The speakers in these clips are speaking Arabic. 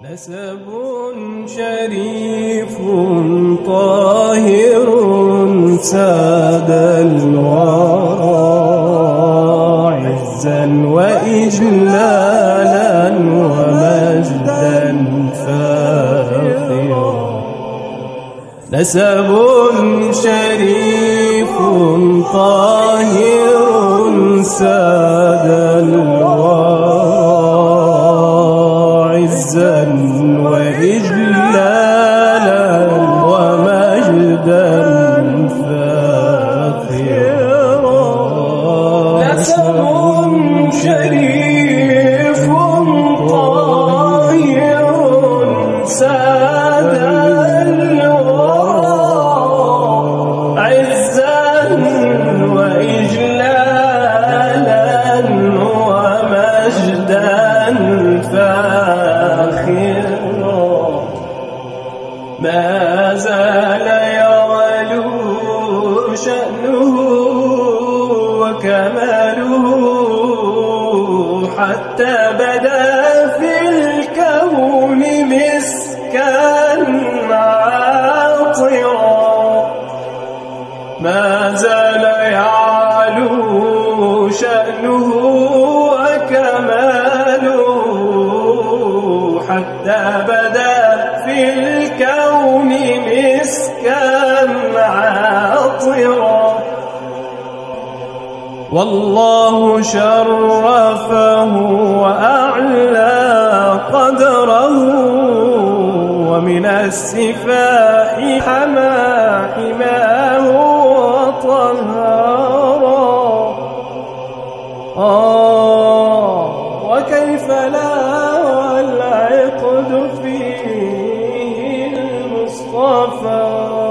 نسب شريف طاهر ساد الورى عزا وإجلالا ومجدا فاخرا. نسب شريف طاهر ساد الورى عزا وإجلالا ومجدا فاخرا. نسب شريف طاهر ساد الورى عزا وإجلالا ومجدا فاخرا. ما زال يعلو شأنه وكماله حتى بدا في الكون مسكا عاطرا. ما زال يعلو شأنه وكماله حتى بدا في الكون مسكا عاطرا. والله شرفه وأعلى قدره ومن السفاح حمى حماه وطهرا. وكيف لا والعقد فيه المصطفى.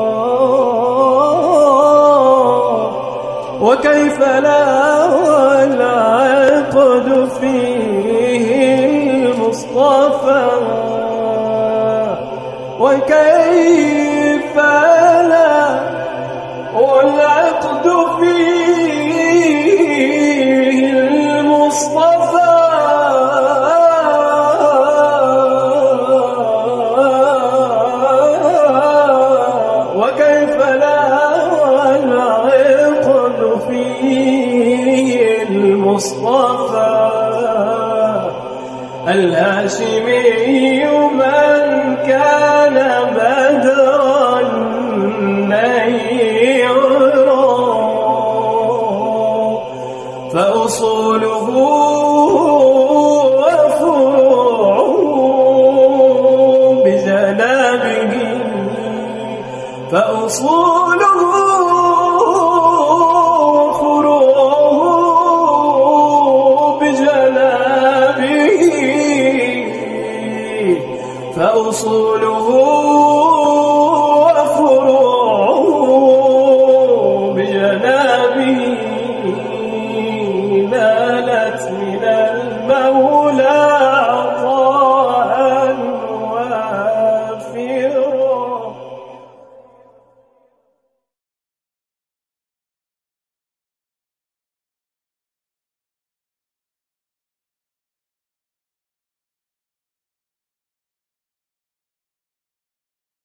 وكيف لا والعقد فيه المصطفى. وكيف لا والعقد فيه المصطفى. وكيف لا والعقد فيه المصطفى. الهاشمي من كان بدرا نيرا فأصوله وفروعه بجنابه. فأصوله وفروعه بجنابه. فأصوله